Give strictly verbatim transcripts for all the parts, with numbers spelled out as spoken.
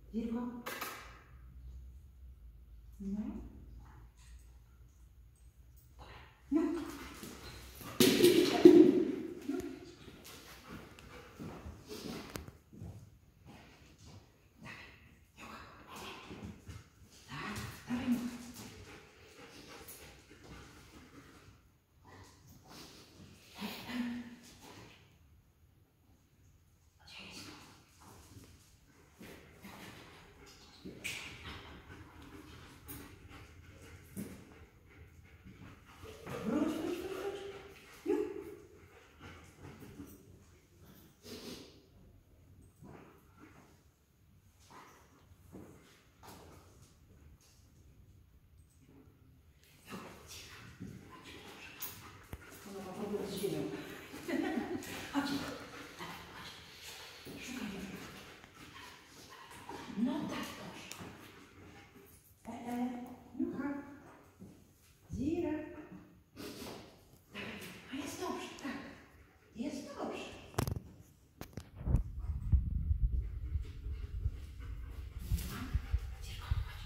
Zirko. No. No. Z ziemią. Chodź. Chodź. Szukaj. No tak, dobrze. E, e, Jucha. Zira. A jest dobrze, tak. Jest dobrze. Zirko, chodź.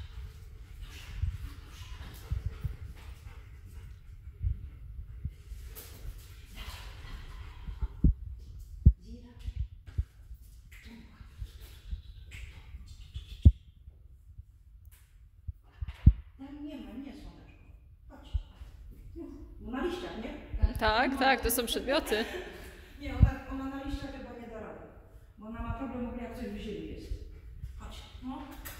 Nie ma, nie słoneczko. Chodź. No, na liściach, nie? Tak, tak, to są przedmioty. Nie, ona, ona na liściach chyba nie da rady. Bo ona ma problem, jak coś w ziemi jest. Chodź. No.